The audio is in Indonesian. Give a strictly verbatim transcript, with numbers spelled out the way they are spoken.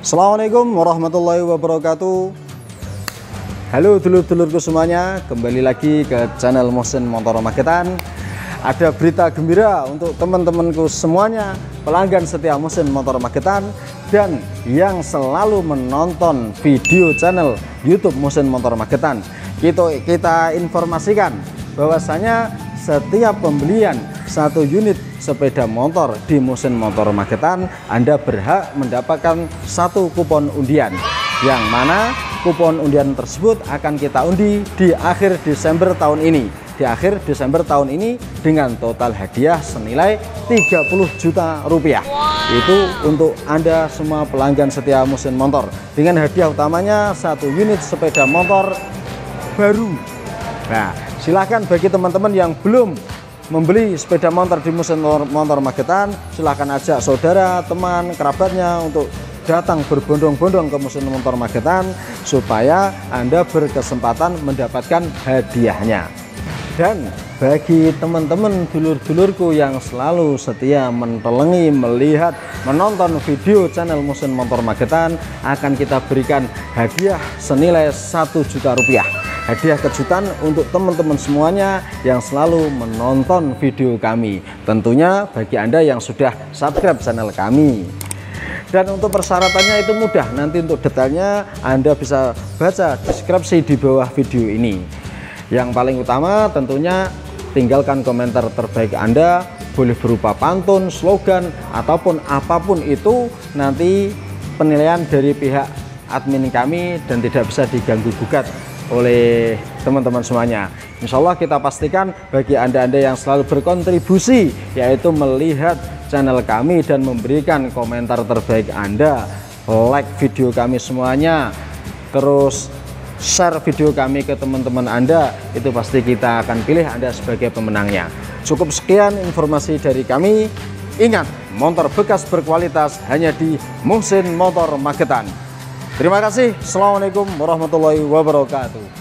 Assalamualaikum warahmatullahi wabarakatuh. Halo dulur-dulurku semuanya, kembali lagi ke channel Muhsin Motor Magetan. Ada berita gembira untuk teman-temanku semuanya, pelanggan setia Muhsin Motor Magetan dan yang selalu menonton video channel YouTube Muhsin Motor Magetan. Kita, kita informasikan bahwasanya setiap pembelian satu unit sepeda motor di Muhsin Motor Magetan, Anda berhak mendapatkan satu kupon undian, yang mana kupon undian tersebut akan kita undi di akhir Desember tahun ini. Di akhir Desember tahun ini dengan total hadiah senilai tiga puluh juta rupiah. Itu untuk Anda semua pelanggan setia Muhsin Motor. Dengan hadiah utamanya satu unit sepeda motor baru. Nah, silahkan bagi teman-teman yang belum membeli sepeda motor di Muhsin Motor Magetan, silahkan ajak saudara, teman, kerabatnya untuk datang berbondong-bondong ke Muhsin Motor Magetan supaya Anda berkesempatan mendapatkan hadiahnya. Dan bagi teman-teman dulur-dulurku yang selalu setia mentelengi, melihat, menonton video channel Muhsin Motor Magetan, akan kita berikan hadiah senilai satu juta rupiah. Hadiah kejutan untuk teman-teman semuanya yang selalu menonton video kami. Tentunya bagi Anda yang sudah subscribe channel kami. Dan untuk persyaratannya itu mudah, nanti untuk detailnya Anda bisa baca deskripsi di bawah video ini. Yang paling utama tentunya tinggalkan komentar terbaik Anda, boleh berupa pantun, slogan, ataupun apapun itu, nanti penilaian dari pihak admin kami dan tidak bisa diganggu gugat oleh teman-teman semuanya. Insya Allah kita pastikan bagi Anda-Anda yang selalu berkontribusi, yaitu melihat channel kami dan memberikan komentar terbaik Anda, like video kami semuanya, terus share video kami ke teman-teman Anda, itu pasti kita akan pilih Anda sebagai pemenangnya. Cukup sekian informasi dari kami. Ingat, motor bekas berkualitas hanya di Muhsin Motor Magetan. Terima kasih. Assalamualaikum warahmatullahi wabarakatuh.